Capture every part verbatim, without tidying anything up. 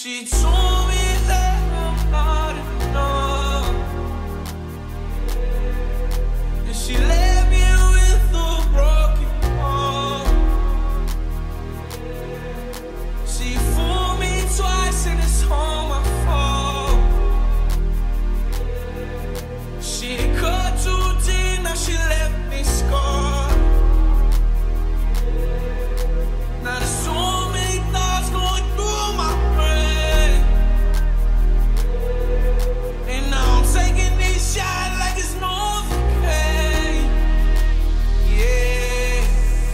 She told me that I'm not enough, and she left me with a broken heart. She fooled me twice and it's all my fault. She cut too deep, now she left me scarred. Now there's so many thoughts going through my brain, and now I'm taking these shots like it's Novocaine. Yeah.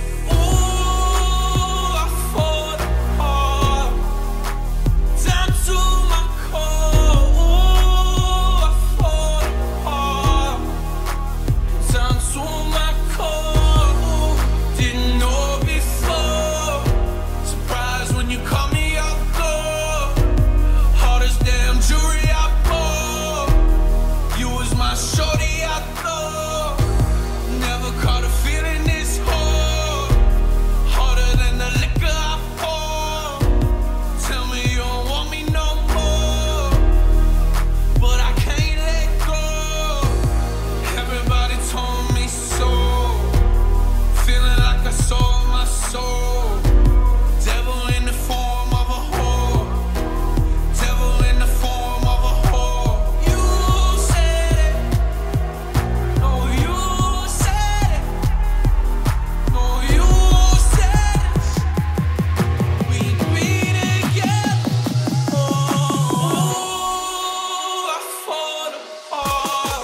Ooh, I fall apart, down to my core. Ooh, I fall apart, down to my core. Ooh, didn't know before. Surprised when you call me out though. Hardest damn jewelry I bought. You was my shorty I thought. Never caught a feeling this hard. Harder than the liquor I pour. Tell me you don't want me no more, but I can't let go. Everybody told me so. Feeling like I sold my soul. Devil in the form of a whore. Devil in the form of a whore. You said it. No, you said it. No, you said it. We'd be together. Oh, I fall apart.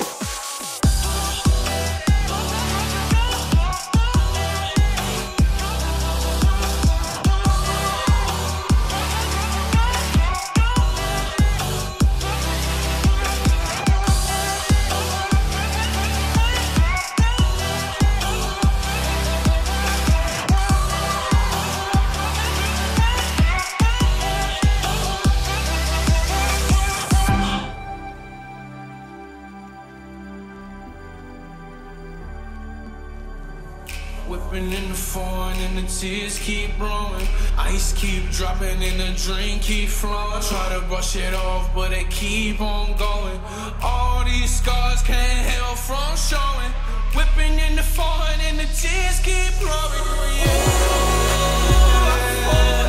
Whipping in the foreign and the tears keep blowing. Ice keep dropping and the drink keep flowing. Try to brush it off, but it keep on going. All these scars can't help from showing. Whipping in the foreign and the tears keep blowing. Yeah, I fall